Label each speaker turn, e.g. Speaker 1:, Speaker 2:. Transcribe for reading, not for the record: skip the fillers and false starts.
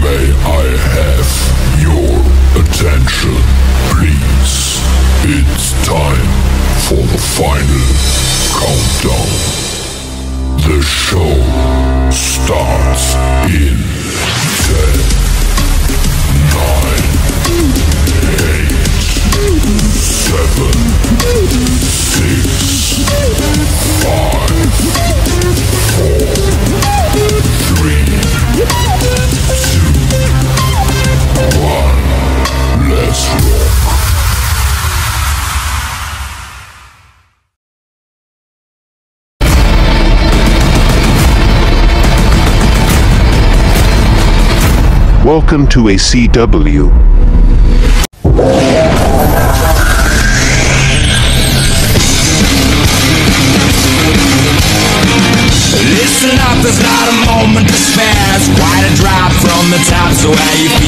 Speaker 1: May I have your attention, please? It's time for the final countdown. The show starts in 10, 9, 8, 7, 6, 5, 4, 3, 2, 1. Let's rock.
Speaker 2: Welcome to ACW.
Speaker 3: Listen up, there's not a moment to spare. It's quite a drop from the top, so how you feel?